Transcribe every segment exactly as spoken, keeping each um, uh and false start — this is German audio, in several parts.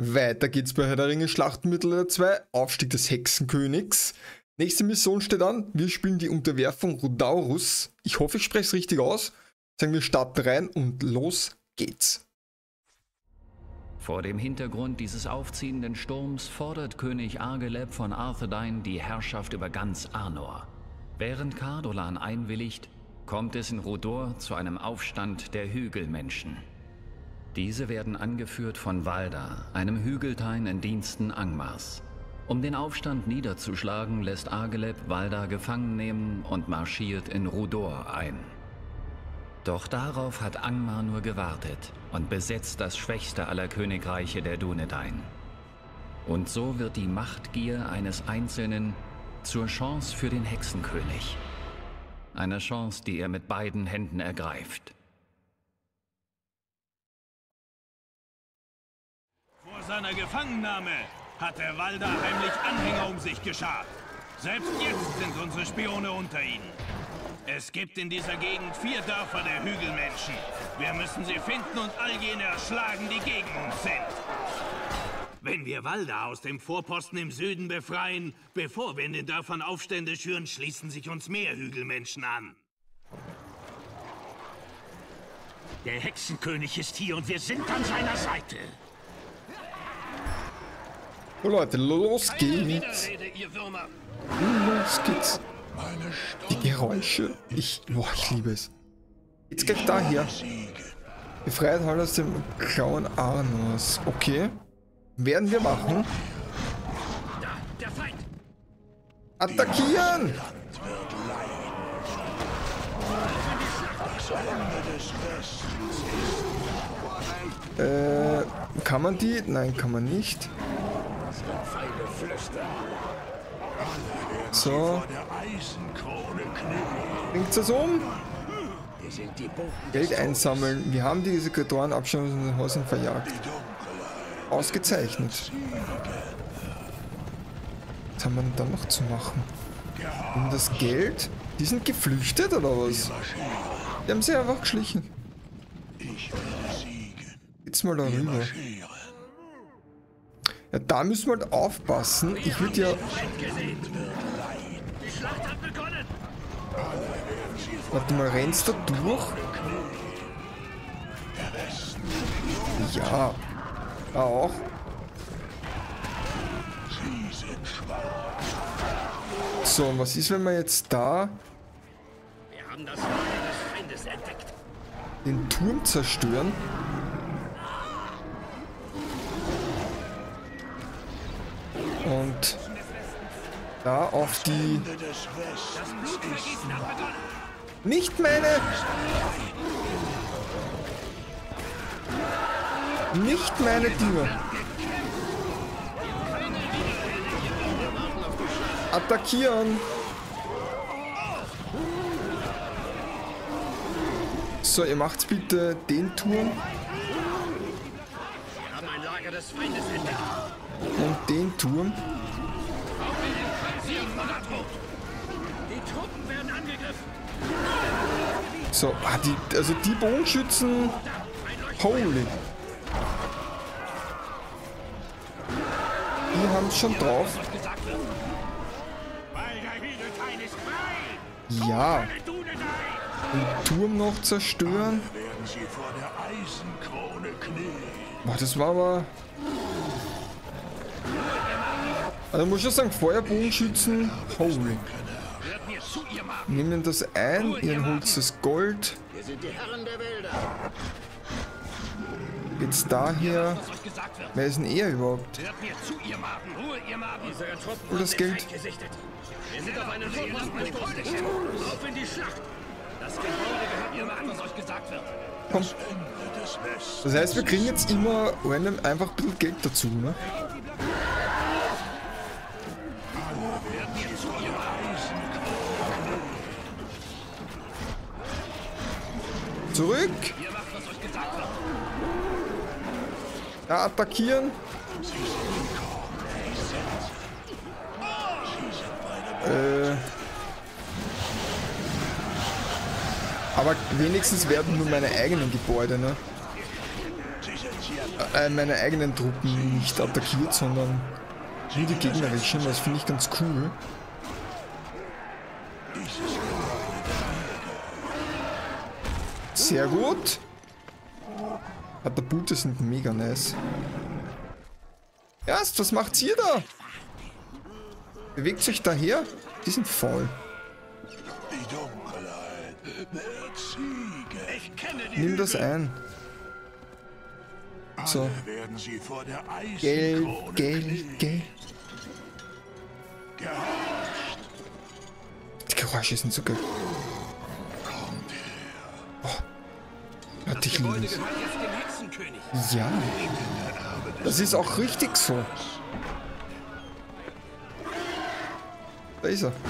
Weiter geht's bei Herr der Ringe Schlacht Mittelalter zwei, Aufstieg des Hexenkönigs. Nächste Mission steht an, wir spielen die Unterwerfung Rhodaurus. Ich hoffe, ich spreche es richtig aus. Sagen wir starten rein und los geht's. Vor dem Hintergrund dieses aufziehenden Sturms fordert König Argeleb von Arthedain die Herrschaft über ganz Arnor. Während Cardolan einwilligt, kommt es in Rhodor zu einem Aufstand der Hügelmenschen. Diese werden angeführt von Valda, einem Hügeltein in Diensten Angmars. Um den Aufstand niederzuschlagen, lässt Argeleb Valda gefangen nehmen und marschiert in Rhodor ein. Doch darauf hat Angmar nur gewartet und besetzt das schwächste aller Königreiche der Dunedain. Und so wird die Machtgier eines Einzelnen zur Chance für den Hexenkönig. Eine Chance, die er mit beiden Händen ergreift. Vor seiner Gefangennahme hat der Valda heimlich Anhänger um sich geschart. Selbst jetzt sind unsere Spione unter ihnen. Es gibt in dieser Gegend vier Dörfer der Hügelmenschen. Wir müssen sie finden und all jene erschlagen, die gegen uns sind. Wenn wir Valda aus dem Vorposten im Süden befreien, bevor wir in den Dörfern Aufstände schüren, schließen sich uns mehr Hügelmenschen an. Der Hexenkönig ist hier und wir sind an seiner Seite. Oh Leute, los geht's. Los geht's. Die Geräusche. Ich, boah, ich liebe es. Jetzt gleich daher. Befreit halt aus dem Klauen Arnors. Okay. Werden wir machen. Attackieren! Äh, kann man die? Nein, kann man nicht. So. Bringt's das um? Geld einsammeln. Wir haben diese Kreatoren abschauen aus den Häusern verjagt. Ausgezeichnet. Was haben wir denn da noch zu machen? Um das Geld? Die sind geflüchtet oder was? Die haben sie einfach geschlichen. Jetzt mal darüber. Ja, da müssen wir halt aufpassen. Ich würde ja... Warte mal, rennst du durch? Ja. Auch. So, und was ist, wenn wir jetzt da den Turm zerstören? Und da auf die... Nicht meine... Nicht meine Dinger. Attackieren. So, ihr macht's bitte den Turm. Und den Turm. So, ah, die, also die Bogenschützen. Holy. Die haben es schon drauf. Ja. Den Turm noch zerstören. Boah, das war aber... Also muss ich schon sagen, Feuerbogenschützen. Holy. Nehmen das ein, ihr holt das Gold. Jetzt daher. Wer ist denn er überhaupt? Und das Geld. Komm. Das heißt, wir kriegen jetzt immer random einfach ein bisschen Geld dazu, ne? Zurück! Ja, attackieren! Äh. Aber wenigstens werden nur meine eigenen Gebäude, ne? äh, meine eigenen Truppen nicht attackiert, sondern nur die gegnerischen. Das finde ich ganz cool. Sehr gut. Katapulte sind mega nice. Erst, was macht's ihr da? Bewegt euch daher? Die sind faul. Nimm das ein. So. Geld, Geld, Geld. Die Geräusche sind so geil. Oh. Gott, ich liebe es. Ja. Das ist auch richtig so. Da ist er.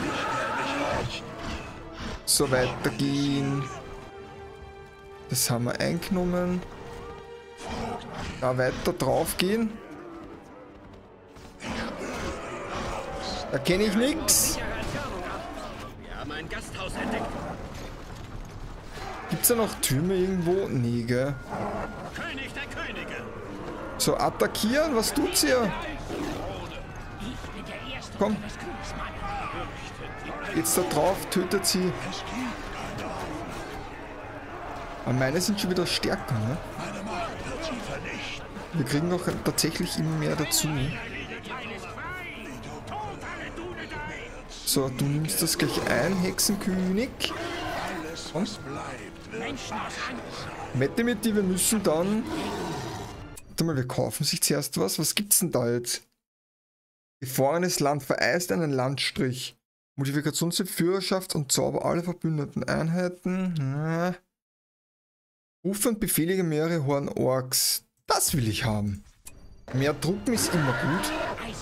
So, weitergehen. Das haben wir eingenommen. Da weiter drauf gehen. Da kenne ich nichts. Gibt's da noch Türme irgendwo? Nee, gell? So, attackieren. Was tut's hier? Komm. Jetzt da drauf, tötet sie. Aber meine sind schon wieder stärker, ne? Wir kriegen noch tatsächlich immer mehr dazu. So, du nimmst das gleich ein, Hexenkönig. Komm. Wette mit dir, wir müssen dann... Warte mal, wir kaufen sich zuerst was. Was gibt's denn da jetzt? Gefrorenes Land vereist einen Landstrich. Modifikation zur Führerschaft und Zauber alle verbündeten Einheiten. Na. Rufe und befehlige mehrere Horden Orks. Das will ich haben. Mehr Truppen ist immer gut.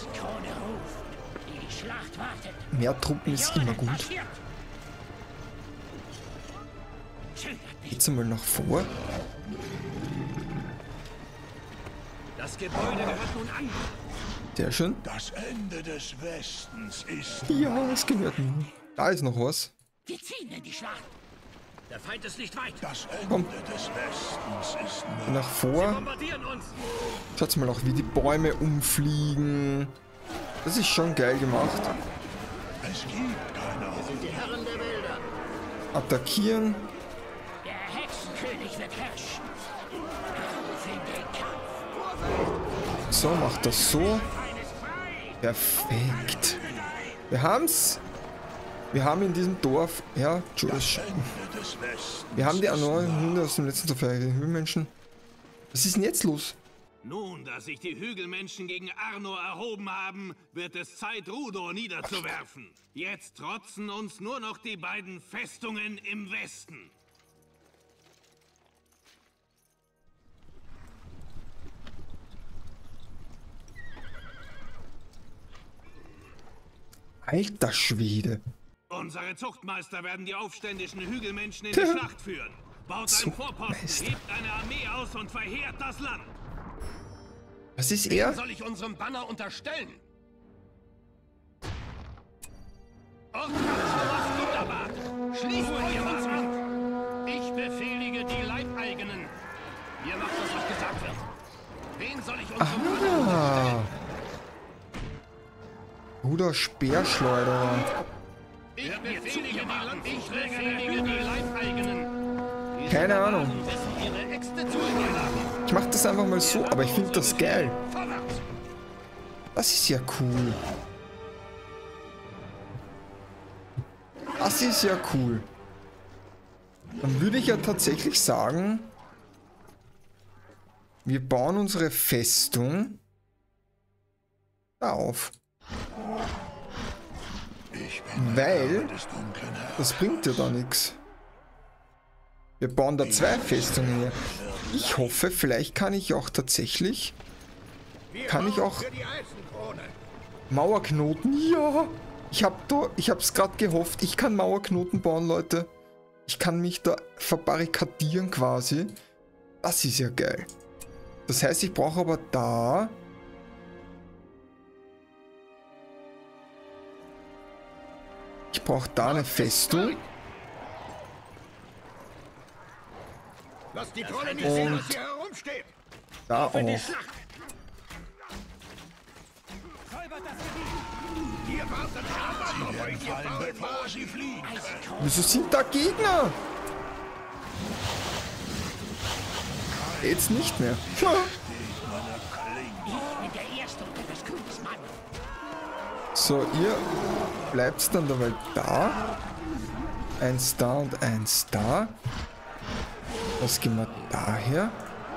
Mehr Truppen ist immer gut. Geht's einmal nach vor. Das Gebäude gehört nun an. Sehr schön. Das Ende des Westens ist... Ja, es gehört mir. Da ist noch was. Wir ziehen in die Schlacht. Der Feind ist nicht weit. Das Ende Komm. des Westens ist Geh nach vor. Bombardieren uns. Schaut mal auch, wie die Bäume umfliegen. Das ist schon geil gemacht. Es gibt keine Wir sind die Herren der Wälder. Attackieren. Der Hexenkönig wird herrschen. Auf in den Kampf. So, macht das so. Perfekt. Wir haben's. Wir haben in diesem Dorf, ja, Josh. Wir haben die neuen Hunde aus dem letzten Dorf verheirateten Höhlenmenschen. Was ist denn jetzt los? Nun, dass sich die Hügelmenschen gegen Arnor erhoben haben, wird es Zeit, Rudor niederzuwerfen. Jetzt trotzen uns nur noch die beiden Festungen im Westen. Alter Schwede. Unsere Zuchtmeister werden die aufständischen Hügelmenschen in die Schlacht führen. Baut einen Vorposten, hebt eine Armee aus und verheert das Land. Was ist er? Soll ich unserem Banner unterstellen? Wunderbar. Schließt euch uns an. Ich befehlige die Leibeigenen. Ihr macht das, was gesagt wird. Wen soll ich unserem Banner unterstellen? Bruder Speerschleuderer. Ich befehlige die Land ich befehlige die Leibeigenen. Keine Ahnung. Wissen ihre Äxte zu erjagen. Ich mach das einfach mal so, aber ich finde das geil. Vorwärts. Das ist ja cool. Das ist ja cool. Dann würde ich ja tatsächlich sagen, wir bauen unsere Festung da auf. Weil das bringt ja da nichts. Wir bauen da zwei Festungen her. Ich hoffe, vielleicht kann ich auch tatsächlich... Kann ich auch... Mauerknoten, ja! Ich hab da... Ich hab's gerade gehofft, ich kann Mauerknoten bauen, Leute. Ich kann mich da verbarrikadieren quasi. Das ist ja geil. Das heißt, ich brauche aber da... Ich brauche da eine Festung. Lass die Trolle nicht sehen, was hier herumsteht. Da auch. Wieso sind da Gegner? Jetzt nicht mehr. So, ihr bleibt dann dabei da. Eins da und eins da. Was gehen wir daher?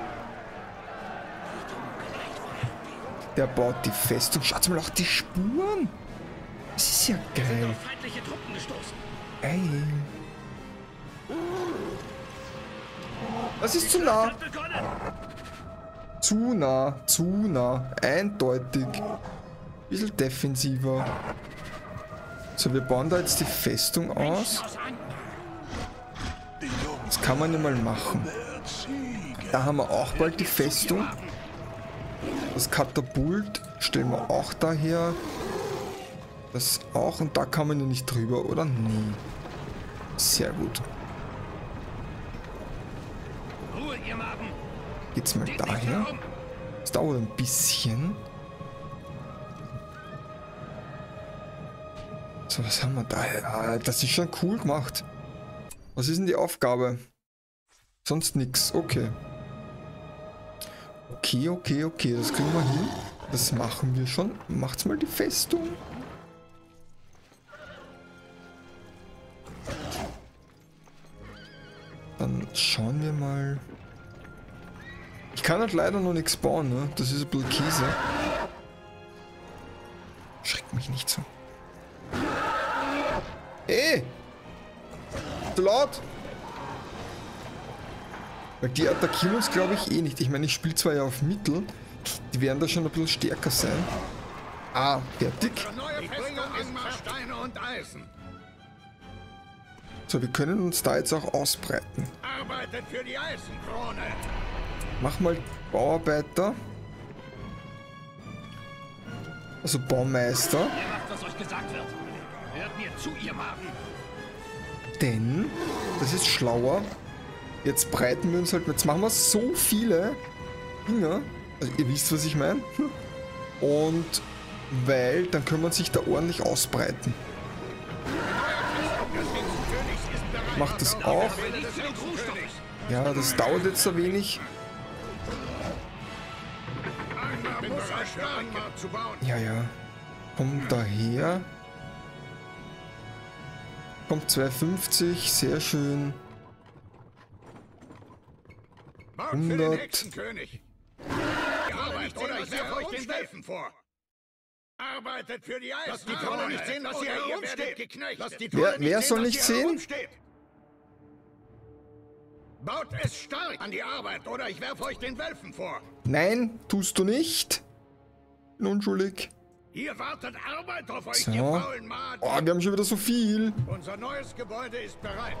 Der baut die Festung. Schaut mal auch die Spuren. Das ist ja geil. Geil. Das ist zu nah. Zu nah, zu nah. Eindeutig. Bisschen defensiver. So, wir bauen da jetzt die Festung aus. Das kann man ja mal machen. Da haben wir auch bald die Festung. Das Katapult stellen wir auch daher. Das auch. Und da kann man ja nicht drüber, oder? Nee. Sehr gut. Geht's mal daher. Das dauert ein bisschen. So, was haben wir da? Ah, das ist schon cool gemacht. Was ist denn die Aufgabe? Sonst nichts. Okay. Okay, okay, okay. Das kriegen wir hin. Das machen wir schon. Macht's mal die Festung. Dann schauen wir mal. Ich kann halt leider noch nichts bauen, ne? Das ist ein bisschen Käse. Schreckt mich nicht so. Ey! Zu laut! Weil die attackieren uns, glaube ich, eh nicht. Ich meine, ich spiele zwar ja auf Mittel. Die werden da schon ein bisschen stärker sein. Ah, fertig. So, wir können uns da jetzt auch ausbreiten. Arbeitet für die Eisenkrone. Mach mal Bauarbeiter. Also Baumeister. Ihr macht, was euch gesagt wird. Hört mir zu, ihr Magen. Denn, das ist schlauer. Jetzt breiten wir uns halt, jetzt machen wir so viele Dinger. Also ihr wisst, was ich meine. Und weil, dann können wir sich da ordentlich ausbreiten. Macht das auch. Ja, das dauert jetzt ein wenig. Ja, ja. Kommt daher. Kommt zweihundertfünfzig, sehr schön. hundert. Arbeitet für die Eisen. Lasst die Trolle nicht sehen, dass ihr herumsteht. Lasst die Wer, wer soll nicht sehen? Baut es stark an die Arbeit, oder ich werfe euch den Wölfen vor. Nein, tust du nicht. Bin unschuldig. Ihr wartet Arbeit auf euch, So. ihr faulen Maden. Oh, wir haben schon wieder so viel. Unser neues Gebäude ist bereit.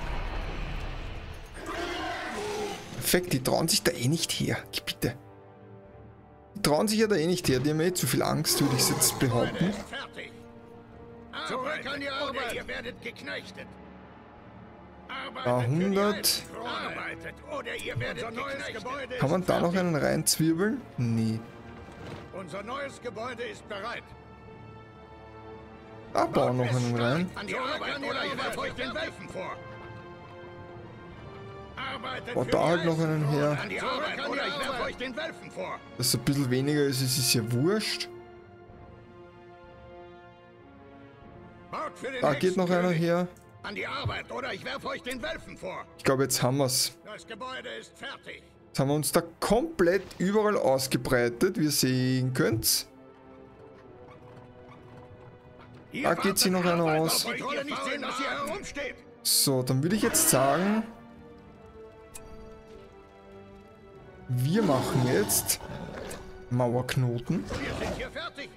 Perfekt, die trauen sich da eh nicht her. Geh bitte. Die trauen sich ja da eh nicht her. Die haben eh zu viel Angst, würde ich jetzt behaupten. Ist fertig. Zurück an die Arbeit. Ihr werdet geknechtet. Da hundert. Arbeitet, oder ihr werdet geknechtet. Kann man da noch einen reinzwirbeln? Nee. Unser neues Gebäude ist bereit. Da bauen noch einen rein. An die Arbeit, oder ich werfe euch den Wölfen vor. Oh, da halt noch einen her. An die Arbeit, oder ich werfe euch den Wölfen vor. Dass es ein bisschen weniger ist, es ist ja wurscht. Baut für den Da geht noch einer her. An die Arbeit, oder ich werfe euch den Wölfen vor. Ich glaube, jetzt haben wir es. Das Gebäude ist fertig. Jetzt haben wir uns da komplett überall ausgebreitet, wie ihr sehen könnt. Da geht sich noch einer aus. So, dann würde ich jetzt sagen, wir machen jetzt Mauerknoten. Wir sind hier fertig.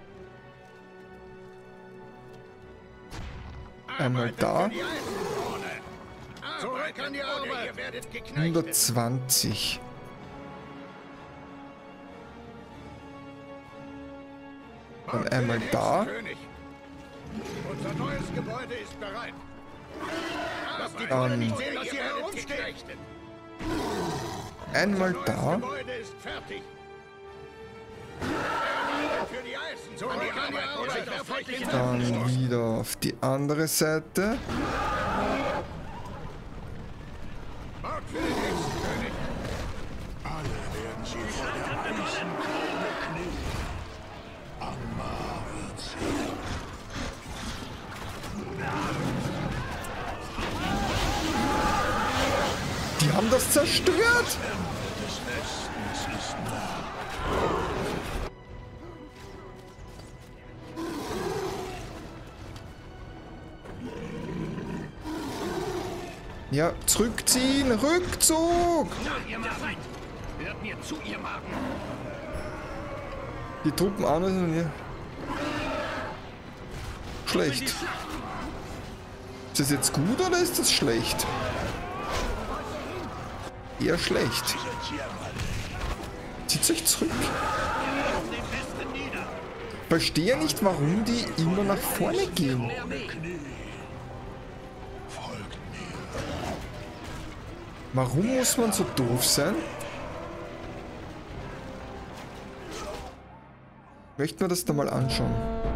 Einmal da. Zurück an die Arbeit. Ihr werdet geknechtet. hundertzwanzig. Dann einmal da. Unser neues Gebäude ist bereit. Lasst die Dann Trolle nicht sehen, dass ihr herumsteht. Einmal da. Dann wieder auf die andere Seite. Die haben das zerstört! Ja, zurückziehen! Rückzug! Die Truppen an sind hier. Schlecht. Ist das jetzt gut oder ist das schlecht? Eher schlecht. Zieht euch zurück. Ich verstehe nicht, warum die immer nach vorne gehen. Warum muss man so doof sein? Möchten wir das da mal anschauen?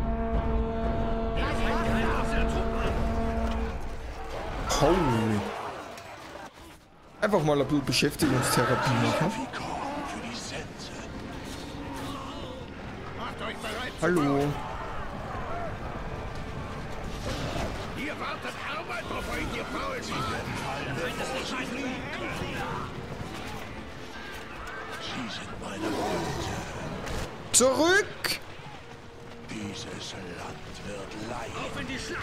Holy. Einfach mal ein bisschen Beschäftigungstherapie machen. Hallo. Zurück! Dieses Land wird leiden. Auf in die Schlacht!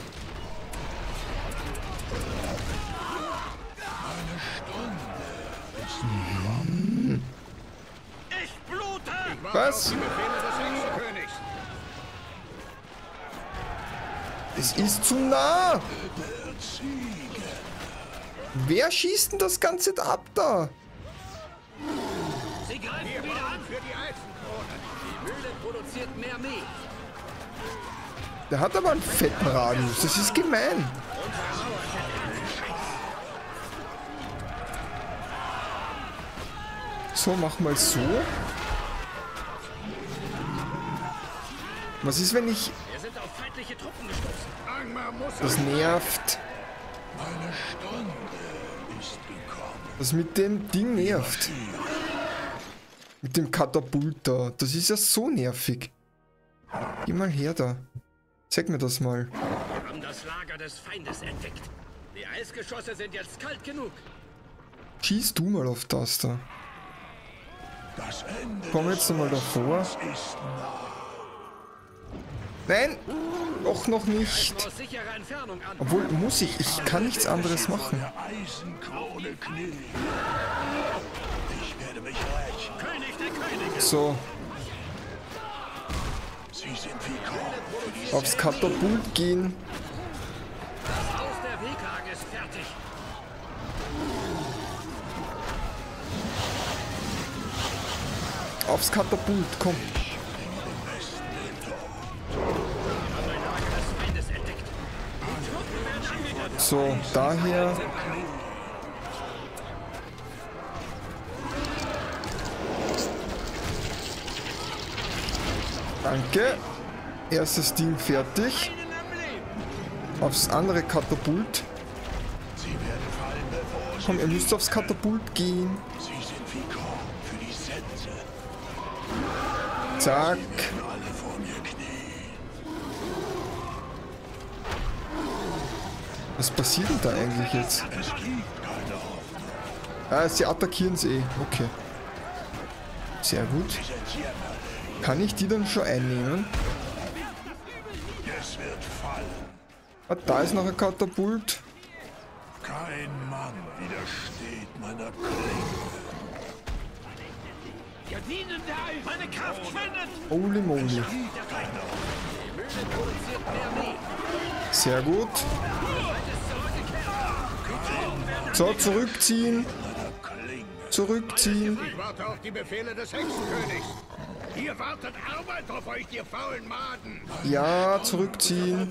Eine Stunde ist Mhm. Ich blute! Ich Was? die Befehle des Hexenkönigs. Es ist zu nah! Wer schießt denn das Ganze ab da? Sie greifen wieder an für die Eisenkrone. Die Mühle produziert mehr Mehl. Der hat aber einen fetten Radius, das ist gemein. So, mach mal so. Was ist, wenn ich... Wir sind auf feindliche Truppen gestoßen. Angmar muss Das nervt. eine Stunde ist gekommen. Das mit dem Ding nervt. Mit dem Katapult da. Das ist ja so nervig. Geh mal her da. Zeig mir das mal. Wir haben das Lager des Feindes entdeckt. Die Eisgeschosse sind jetzt kalt genug. Schieß du mal auf das da. Das Ende Komm jetzt mal davor. ist nah. Nein! Doch noch nicht. Aus sicherer Entfernung an. Obwohl, muss ich. Ich kann nichts anderes machen. Der Eisenkrone knien. Ich werde mich rächen. König der Könige. So, Sie sind wie Korn für die aufs Katapult gehen. Das Haus der Wehkrage ist fertig. Aufs Katapult, komm. So, daher. Danke. Erstes Ding fertig. Aufs andere Katapult. Sie werden fallen, bevor sie Komm, ihr müsst aufs Katapult gehen. Sie sind wie Korn für die Sense. Zack. Alle vor mir knien. Was passiert denn da eigentlich jetzt? Es gibt keine Hoffnung. Ah, sie attackieren es eh. Okay. Sehr gut. Kann ich die dann schon einnehmen? Es wird fallen. Ah, da ist noch ein Katapult. Kein Mann widersteht meiner Klinge. Wir dienen der Eis. Meine Kraft schwindet. Holy moly. Die Mühle produziert mehr Mehl. Sehr gut. So, zurückziehen. Zurückziehen. Ich warte auf die Befehle des Hexenkönigs. Ihr wartet Arbeit auf euch, ihr faulen Maden. Ja, zurückziehen.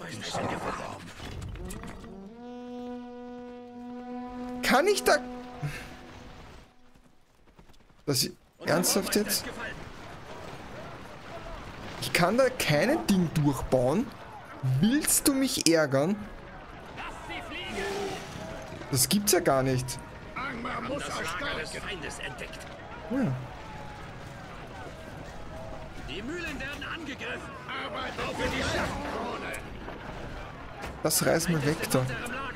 Kann ich da... Das ist ernsthaft jetzt? Ich kann da kein Ding durchbauen. Willst du mich ärgern? Das gibt's ja gar nicht. Ja. Die Mühlen werden angegriffen. Arbeit für die Schlachtkrone. Das reiß mal weg da.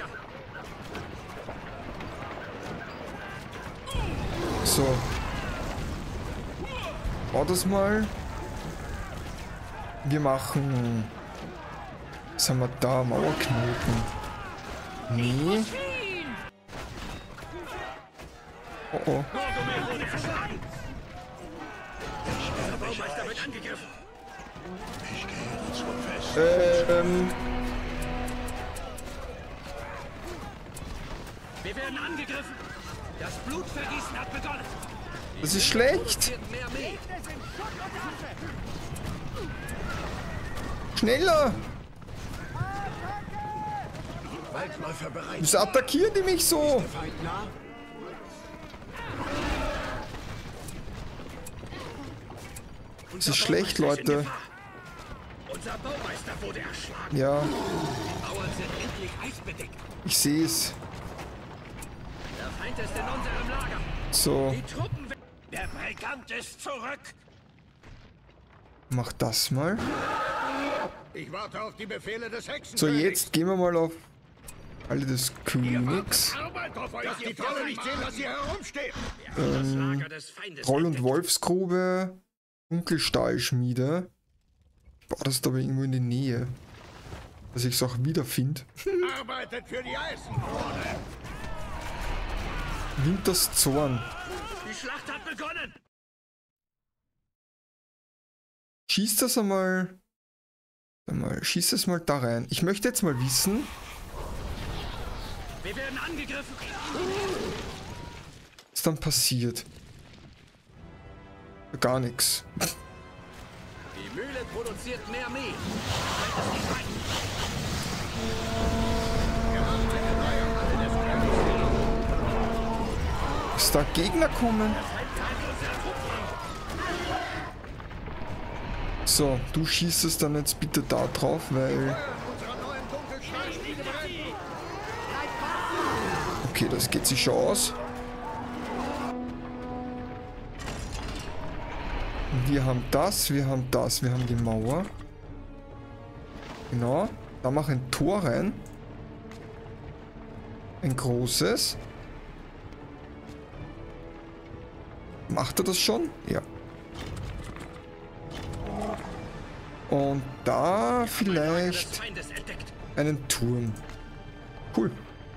So. Bau das mal. Wir machen... Was haben wir da? Mauerknoten. Nee. Oh oh. Ähm. Wir werden angegriffen. Das Blutvergießen hat begonnen. Das ist schlecht. Schneller! Wieso attackieren die mich so? Das ist schlecht, Leute. Unser Baumeister wurde erschlagen. Ja. Die Mauern sind endlich eisbedeckt. Ich sehe es. Der Feind ist in unserem Lager. So. Die Truppen. Der Brigant ist zurück. Mach das mal. Ich warte auf die Befehle des Hexen. So, jetzt gehen wir mal auf alle des Königs. Dass die Trolle nicht sehen, dass hier herumsteht. Ähm, Troll- und Wolfsgrube. Dunkelstahlschmiede. Ich baue das da aber irgendwo in die Nähe. Dass ich es auch wiederfinde. Arbeitet für die Eisenkrone. Winters Zorn. Die Schlacht hat begonnen. Schieß das einmal. einmal. Schieß das mal da rein. Ich möchte jetzt mal wissen. Wir werden angegriffen. Was dann passiert. Gar nichts. Die Mühle produziert mehr Mehl. Dass da Gegner kommen. So, du schießt es dann jetzt bitte da drauf, weil... Okay, das geht sich schon aus. Wir haben das, wir haben das, wir haben die Mauer. Genau, da mach ein Tor rein. Ein großes. Macht er das schon? Ja. Und da vielleicht einen Turm. Cool.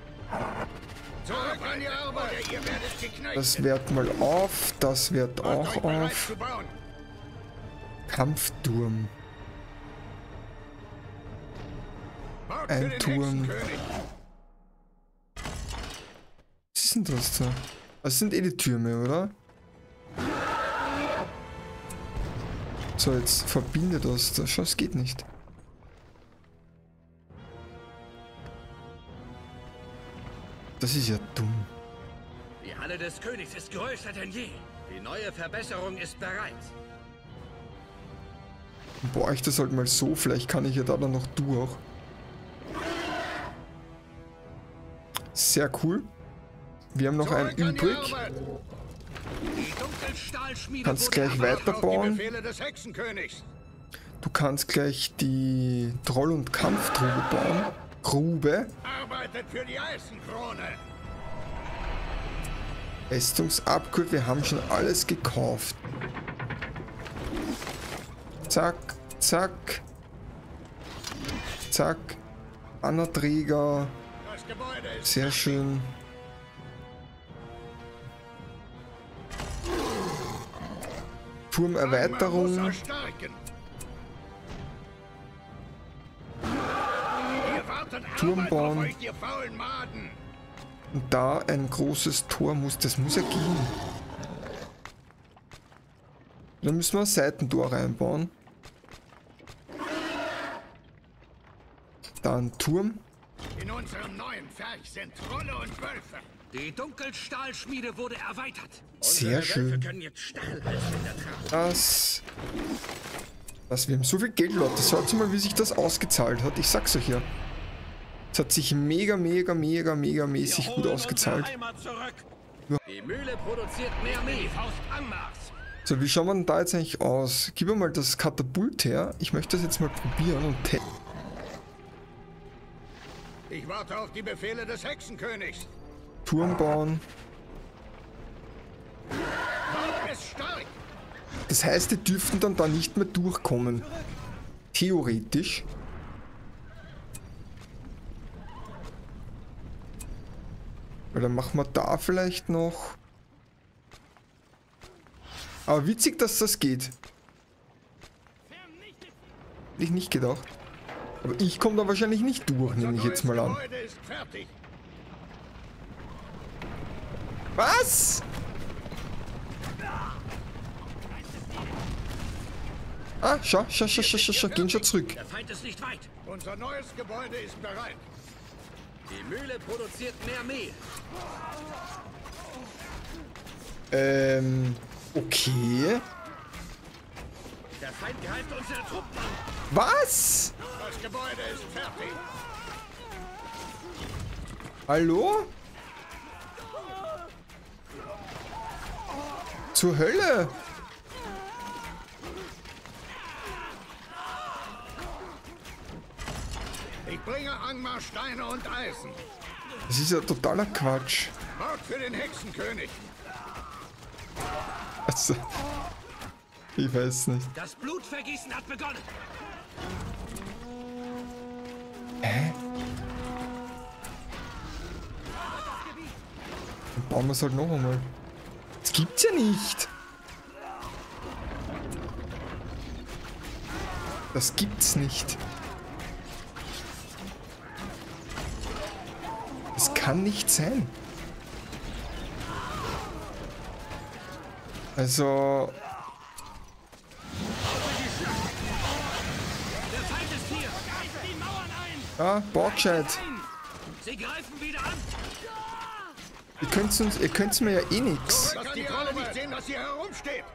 Das wehrt mal auf, das wehrt auch auf. Kampfturm. Ein Turm. Was ist denn das da? Das sind eh die Türme, oder? So, jetzt verbinde das. Das schon, es geht nicht. Das ist ja dumm. Die Halle des Königs ist größer denn je. Die neue Verbesserung ist bereit. Boah, ich das halt mal so. Vielleicht kann ich ja da dann noch durch. Sehr cool. Wir haben noch einen übrig. Kannst gleich weiterbauen. Du kannst gleich die Troll- und Kampftrube bauen. Grube. Arbeitet für die Eisenkrone. Festungsabkürzung. Wir haben schon alles gekauft. Zack, zack. Zack. Bannerträger. Sehr schön. Turmerweiterung. Turm bauen. Und da ein großes Tor muss, das muss ja gehen. Dann müssen wir ein Seitentor reinbauen. Da ein Turm. In unserem neuen Ferch sind Trolle und Wölfe. Die Dunkelstahlschmiede wurde erweitert. Sehr schön. Das... Das, wir haben so viel Geld, Leute. Schaut mal, wie sich das ausgezahlt hat. Ich sag's euch ja. Es hat sich mega, mega, mega, mega mäßig gut ausgezahlt. Die Mühle produziert mehr Mehl. Faust Anmarsch. So, wie schauen wir denn da jetzt eigentlich aus? Gib mir mal das Katapult her. Ich möchte das jetzt mal probieren und testen. Ich warte auf die Befehle des Hexenkönigs. Turm bauen. Ist stark. Das heißt, die dürften dann da nicht mehr durchkommen. Theoretisch. Weil dann machen wir da vielleicht noch... Aber witzig, dass das geht. Hätte ich nicht gedacht. Aber ich komme da wahrscheinlich nicht durch, nehme ich jetzt mal an. Was? Ah, schau, schau, schau, schau, schau, schau, gehen schon zurück. Der Feind ist nicht weit. Unser neues Gebäude ist bereit. Die Mühle produziert mehr Mehl. Ähm, okay. Der Feind greift unsere Truppen an. Was? Das Gebäude ist fertig. Hallo? Zur Hölle? Ich bringe Angmar Steine und Eisen. Das ist ja totaler Quatsch. Mord für den Hexenkönig. Also, ich weiß nicht. Das Blutvergießen hat begonnen. Hä? Dann bauen wir es halt noch einmal. Das gibt's ja nicht. Das gibt's nicht. Das kann nicht sein. Also... Der Feind ist hier. Greift die Mauern ein. Ah, Borgscheid. Sie greifen wieder an. Ihr könnt uns, ihr könnt's mir ja eh nix. Lass die Trolle nicht sehen, was hier herumsteht.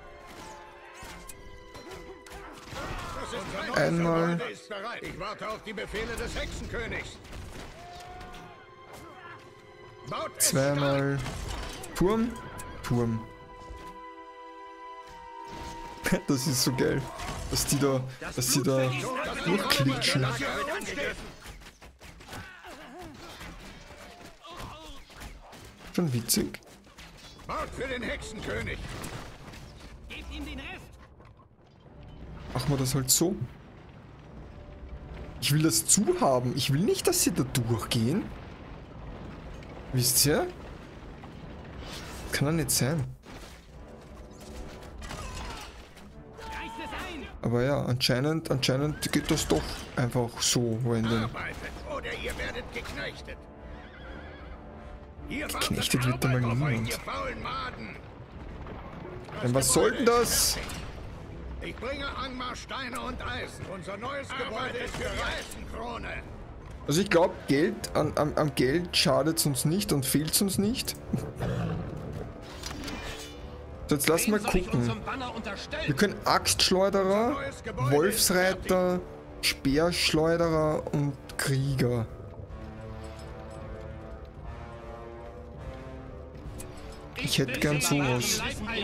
Einmal. Ist bereit. Ich warte auf die Befehle des Hexenkönigs. Baut es Zweimal. Turm. Turm. Das ist so geil. Dass die da, dass die da durchklitschen. Schon witzig. Baut für den Hexenkönig. Gebt ihm den Rest. Machen wir das halt so. Ich will das zuhaben. Ich will nicht, dass sie da durchgehen. Wisst ihr? Kann doch nicht sein. Aber ja, anscheinend, anscheinend geht das doch einfach so random. Arbeitet, oder ihr werdet geknechtet. Ihr Geknechtet wird da mal Arbeit auf euch, niemand. ihr faulen Maden. Denn was soll denn das? Ich bringe Angmar Steine und Eisen. Unser neues Gebäude ist für die Eisenkrone. Also ich glaube, Geld, an, am, am Geld schadet es uns nicht und fehlt es uns nicht. So, jetzt lass mal gucken. Wir können Axtschleuderer, Wolfsreiter, Speerschleuderer und Krieger. Ich hätte gern sowas.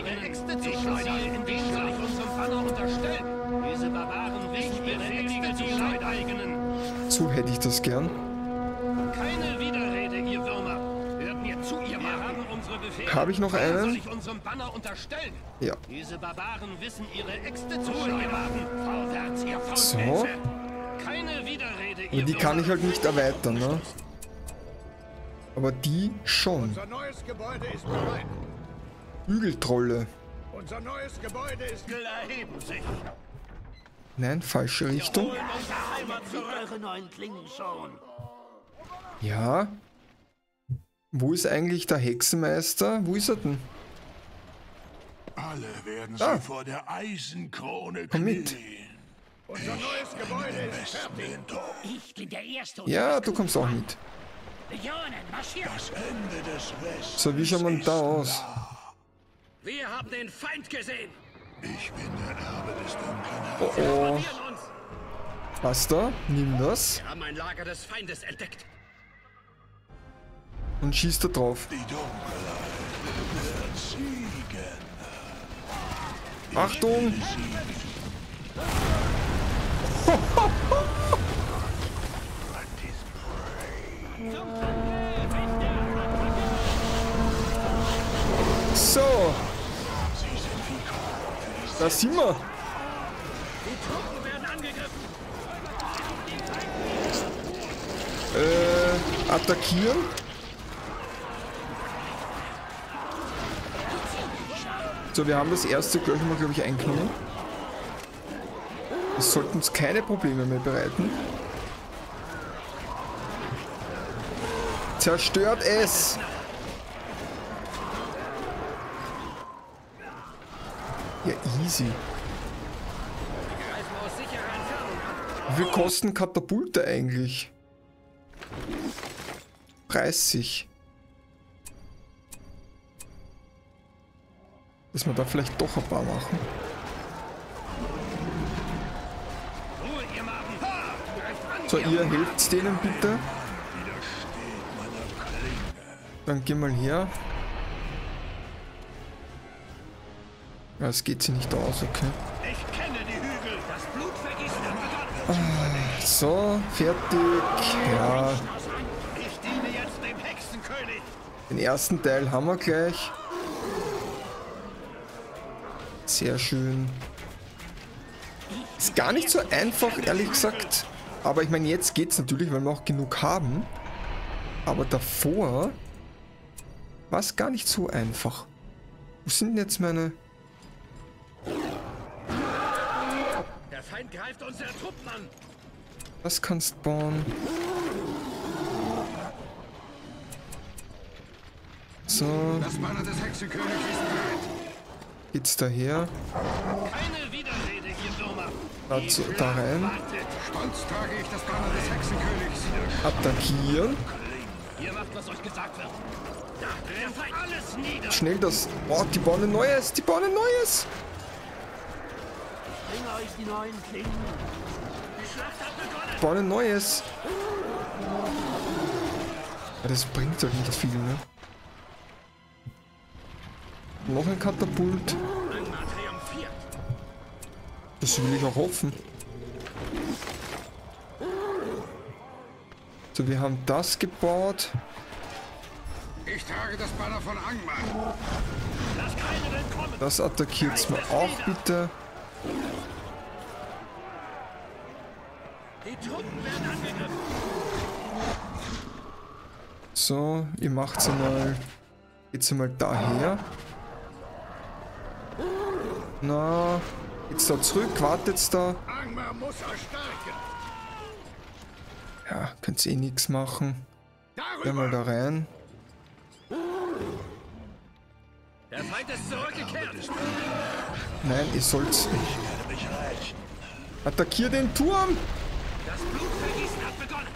So hätte ich das gern. Keine Widerrede, ihr Würmer. Hört mir zu, ihr Barbaren, unsere Befehle. Habe ich noch Wer einen? soll ich unserem Banner unterstellen? Ja. Diese Barbaren wissen ihre Äxte zu steuern. Vorwärts, ihr So. Faulpelze. Keine Widerrede, ihr Aber die kann ich halt nicht erweitern, ne? Aber die schon. Unser neues Gebäude ist bereit. Hügeltrolle. Unser neues Gebäude ist erheben sich. Nein, falsche Richtung. Holen unsere Heimat zurück. Eure neuen Klingen schon. Ja. Wo ist eigentlich der Hexenmeister? Wo ist er denn? Alle werden Ah. sie vor der Eisenkrone Komm mit. knien. Unser neues Gebäude ist fertig. Ich bin der Erste. Ja, du kommst auch mit. Legionen, marschiert! Das Ende des Westens. So, wie schaut man da aus? Wir haben den Feind gesehen. Ich bin der Erbe des dunklen Oh Herrn. oh. Verlieren uns. Was da? Nimm das Wir haben ein Lager des Feindes entdeckt. und schießt da drauf. Die Dunkelheit wird siegen. Achtung! So, da sind wir. Die Truppen werden angegriffen. Äh, attackieren. So, wir haben das erste gleich mal, glaube ich, eingenommen. Das sollten uns keine Probleme mehr bereiten. Zerstört es! Ja, easy. Greifen aus sicherer Entfernung an. Wie viel kosten Katapulte eigentlich? dreißig. Dass wir da vielleicht doch ein paar machen. Ruhe, ihr Magen. Greift an. So, ihr helft denen bitte. Dann geh mal her. Ja, es geht sie nicht aus, okay. Ich kenne die Hügel. Das Blutvergießen hat begonnen. So, fertig. Ja, Ich diene jetzt dem Hexenkönig. den ersten Teil haben wir gleich. Sehr schön. Ist gar nicht so einfach, ehrlich gesagt. Aber ich meine, jetzt geht's natürlich, weil wir auch genug haben. Aber davor war es gar nicht so einfach. Wo sind denn jetzt meine... Der Feind greift unsere Truppen an. Das kannst bauen. So, Das Banner des Hexenkönigs ist bereit. geht's daher. Keine Widerrede, ihr Würmer. Dazu, da rein. Wartet. Stolz trage ich das Banner des Hexenkönigs. Attackieren. Ihr macht, was euch gesagt wird. Da, der Feind. Alles nieder. Schnell das... Oh, die bauen ein neues. Die bauen ein neues. Bring euch die neuen Klingen. Die Schlacht hat begonnen. Die bauen ein neues. Ja, das bringt halt nicht viel, ne? Noch ein Katapult. Angmar triumphiert. Das will ich auch hoffen. So, wir haben das gebaut. Ich trage das Banner von Angmar. Lass keine willkommen. Das attackiert mal auch bitte. Die Truppen werden angegriffen. So, ihr macht's einmal. Geht's einmal daher. Na, jetzt da zurück, wartet's da. Angmar muss erstarken. Ja, könnt's eh nichts machen. Geh mal Darüber. da rein. Der Feind ist zurückgekehrt. Nein, ihr sollt's. Attackier den Turm! Das Blutvergießen hat begonnen.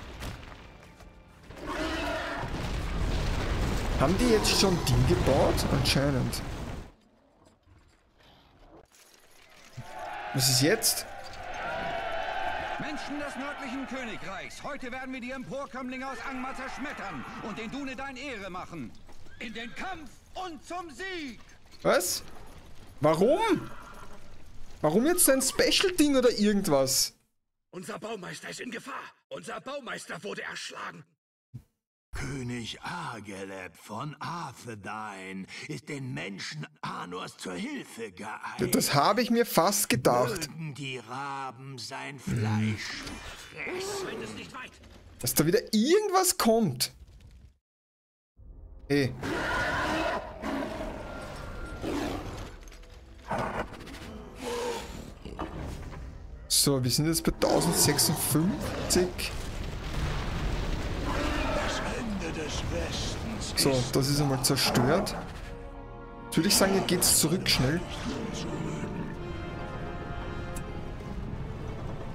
Haben die jetzt schon Ding gebaut? Anscheinend. Was ist jetzt? Menschen des nördlichen Königreichs, heute werden wir die Emporkömmlinge aus Angmar zerschmettern und den Dunedain Ehre machen. In den Kampf und zum Sieg! Was? Warum? Warum jetzt ein Special-Ding oder irgendwas? Unser Baumeister ist in Gefahr. Unser Baumeister wurde erschlagen. König Ageleb von Arthedain ist den Menschen Anors zur Hilfe geeilt. Das habe ich mir fast gedacht. Mögen die Raben sein Fleisch fressen. Feind ist nicht weit. Dass da wieder irgendwas kommt. Hey. So, wir sind jetzt bei tausendsechsundfünfzig. Das Ende des Westens So, das ist einmal zerstört. Jetzt würde ich sagen, ihr geht's zurück schnell.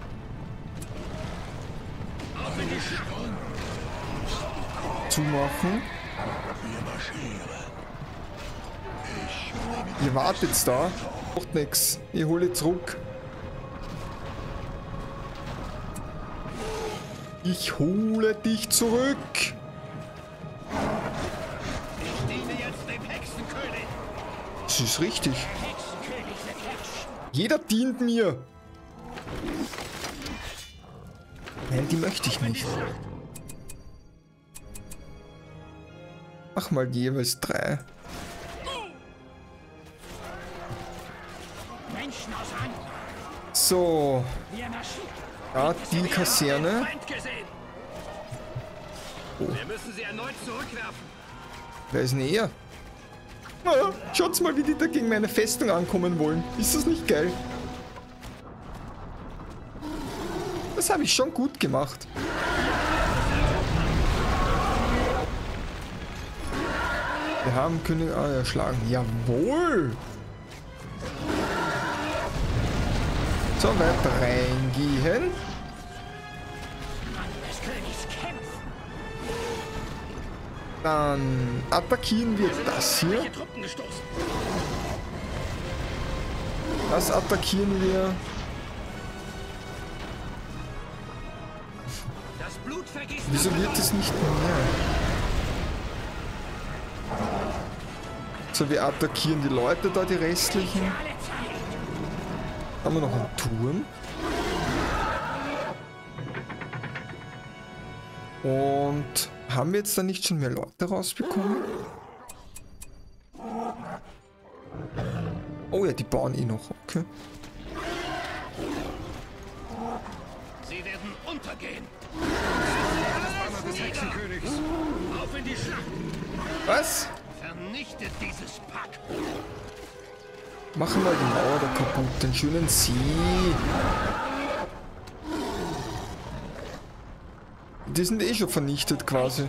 zumachen. Ihr wartet da. Macht nix. Ich hole zurück. Ich hole dich zurück. Ich diene jetzt dem Hexenkönig. Das ist richtig. Jeder dient mir. Nein, die möchte ich nicht. Mach mal jeweils drei. So. Ja, die Kaserne. Oh. Wir müssen sie erneut zurückwerfen. Wer ist denn er? Ah, schaut's mal, wie die da gegen meine Festung ankommen wollen. Ist das nicht geil? Das habe ich schon gut gemacht. Wir haben König ah, erschlagen. Jawohl! So, weiter reingehen. Dann attackieren wir das hier. Das attackieren wir. Wieso wird es nicht mehr? So, wir attackieren die Leute da, die restlichen. Haben wir noch einen Turm. Und haben wir jetzt da nicht schon mehr Leute rausbekommen? Oh ja, die bauen eh noch, okay. Sie werden untergehen. Das des Hexenkönigs. Auf in die Schlacht. Was? Vernichtet dieses Pack. Machen wir die Mauer da kaputt, den schönen See. Die sind eh schon vernichtet quasi.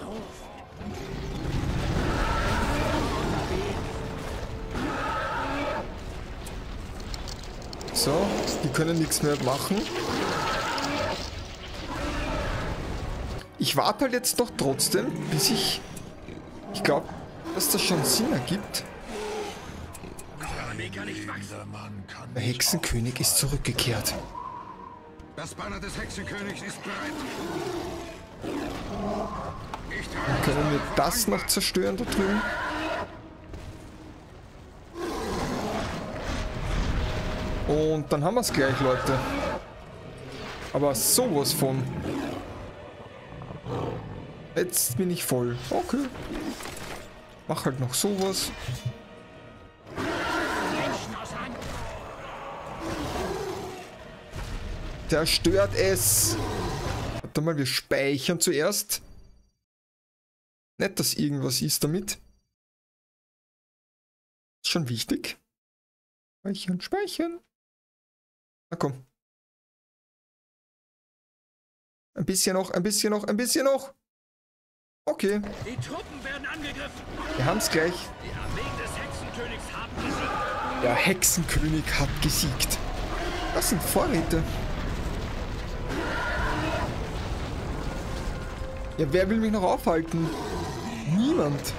So, die können nichts mehr machen. Ich warte halt jetzt noch trotzdem, bis ich... Ich glaube, dass das schon Sinn ergibt. Der Hexenkönig ist zurückgekehrt. Das Banner des Hexenkönigs ist bereit. Dann können wir das noch zerstören da drüben. Und dann haben wir es gleich, Leute. Aber sowas von. Jetzt bin ich voll. Okay. Mach halt noch sowas. Zerstört es. Warte mal, wir speichern zuerst. Nicht, dass irgendwas ist damit. Ist schon wichtig. Speichern, speichern. Na komm. Ein bisschen noch, ein bisschen noch, ein bisschen noch. Okay. Die Truppen werden angegriffen. Wir haben es gleich. Die Armeen des Hexenkönigs haben gesiegt. Der Hexenkönig hat gesiegt. Das sind Vorräte. Ja, wer will mich noch aufhalten? Niemand.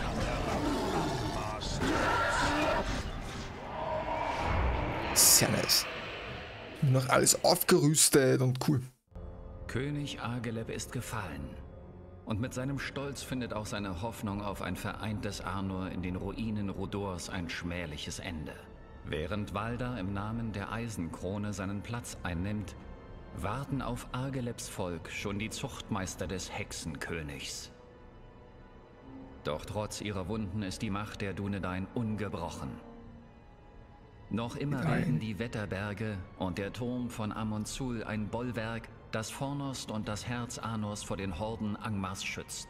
Sehr nice. Noch alles aufgerüstet und cool. König Argeleb ist gefallen. Und mit seinem Stolz findet auch seine Hoffnung auf ein vereintes Arnor in den Ruinen Rudors ein schmähliches Ende. Während Walda im Namen der Eisenkrone seinen Platz einnimmt, warten auf Argelebs Volk schon die Zuchtmeister des Hexenkönigs. Doch trotz ihrer Wunden ist die Macht der Dunedain ungebrochen. Noch immer bilden die Wetterberge und der Turm von Amonsul ein Bollwerk, das Fornost und das Herz Arnors vor den Horden Angmars schützt.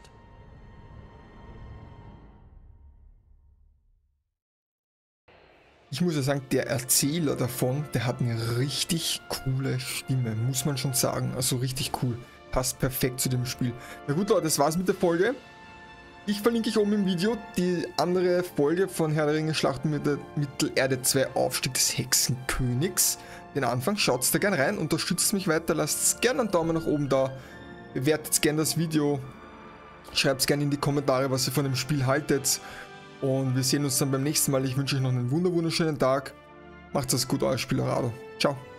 Ich muss ja sagen, der Erzähler davon, der hat eine richtig coole Stimme, muss man schon sagen. Also richtig cool. Passt perfekt zu dem Spiel. Na gut, Leute, das war's mit der Folge. Ich verlinke euch oben im Video die andere Folge von Herr der Ringe Schlacht mit der Mittelerde zwei Aufstieg des Hexenkönigs. Den Anfang, schaut da gerne rein, unterstützt mich weiter, lasst gerne einen Daumen nach oben da, bewertet gerne das Video Schreibt gerne in die Kommentare, was ihr von dem Spiel haltet. Und wir sehen uns dann beim nächsten Mal. Ich wünsche euch noch einen wunderschönen Tag. Macht's es gut, euer Spielerado. Ciao.